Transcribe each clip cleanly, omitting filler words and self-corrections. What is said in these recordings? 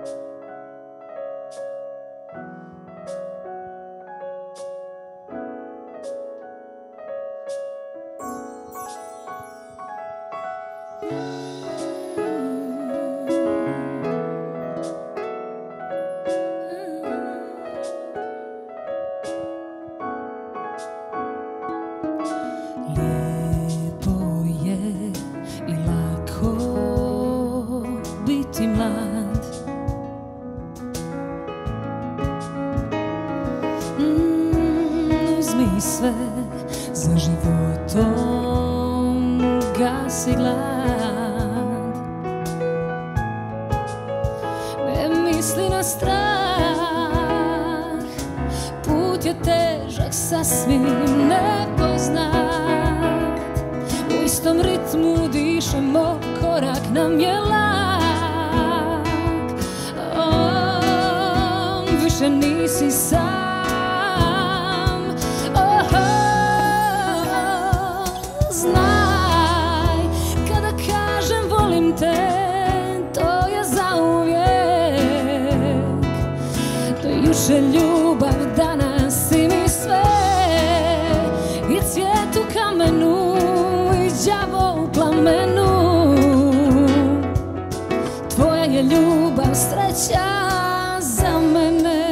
Uzmi sve, za životom gasi glad. Ne misli na strah, put je težak, sasvim nepoznat. U istom ritmu dišemo, korak nam je lag. Više nisi sam. Znaj, kada kažem volim te, to je zauvijek. To je juče ljubav, danas si mi sve. I cvijet u kamenu, i đavo u plamenu. Tvoja je ljubav, sreća za mene.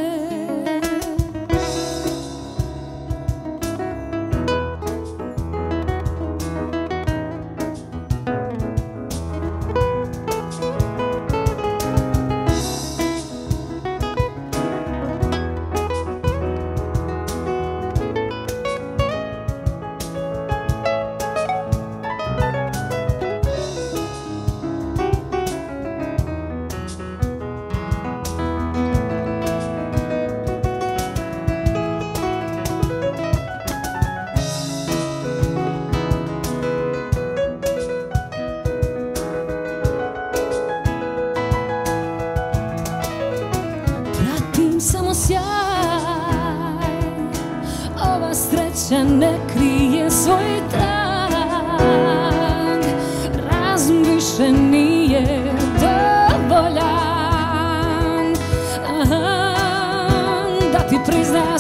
Samo sjaj, ova sreća ne krije svoj trag. Razum više nije dovoljan da ti prizna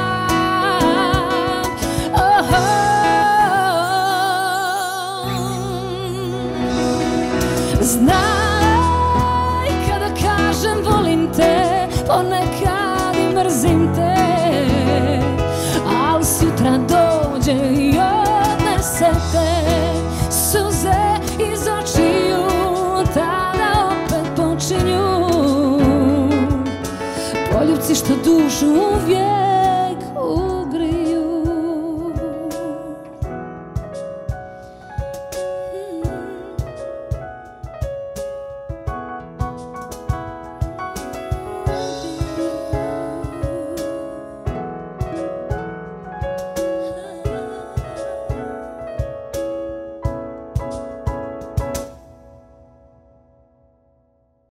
sam. Znaj, kada kažem volim te, ponekad i mrzim te, ali sutra dođe i odnese te. Suze iz očiju tada opet počinju, poljubci što dušu uvijek